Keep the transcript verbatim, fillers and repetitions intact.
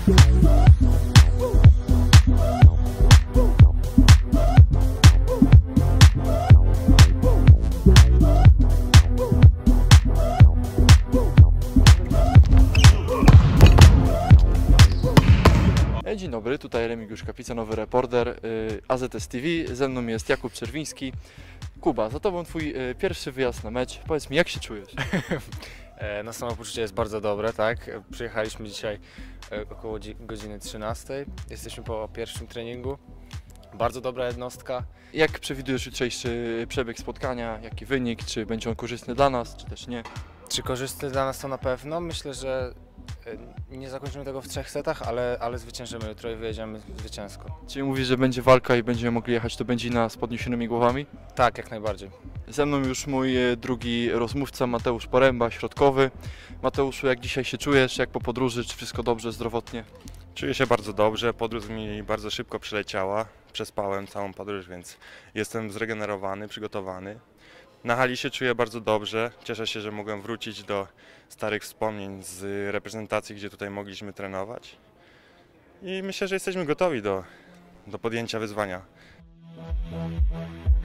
Dzień dobry, tutaj Remigiusz Kapica, nowy reporter A Z S T V. Ze mną jest Jakub Czerwiński. Kuba, za tobą twój pierwszy wyjazd na mecz. Powiedz mi, jak się czujesz? No, samopoczucie jest bardzo dobre, tak? Przyjechaliśmy dzisiaj około godziny trzynastej. Jesteśmy po pierwszym treningu. Bardzo dobra jednostka. Jak przewidujesz jutrzejszy przebieg spotkania? Jaki wynik? Czy będzie on korzystny dla nas, czy też nie? Czy korzystny dla nas to na pewno? Myślę, że nie zakończymy tego w trzech setach, ale, ale zwyciężymy jutro i wyjedziemy zwycięsko. Czyli mówisz, że będzie walka i będziemy mogli jechać do Będzina z podniesionymi głowami? Tak, jak najbardziej. Ze mną już mój drugi rozmówca, Mateusz Poręba, środkowy. Mateuszu, jak dzisiaj się czujesz? Jak po podróży? Czy wszystko dobrze zdrowotnie? Czuję się bardzo dobrze, podróż mi bardzo szybko przeleciała. Przespałem całą podróż, więc jestem zregenerowany, przygotowany. Na hali się czuję bardzo dobrze. Cieszę się, że mogłem wrócić do starych wspomnień z reprezentacji, gdzie tutaj mogliśmy trenować. I myślę, że jesteśmy gotowi do, do podjęcia wyzwania.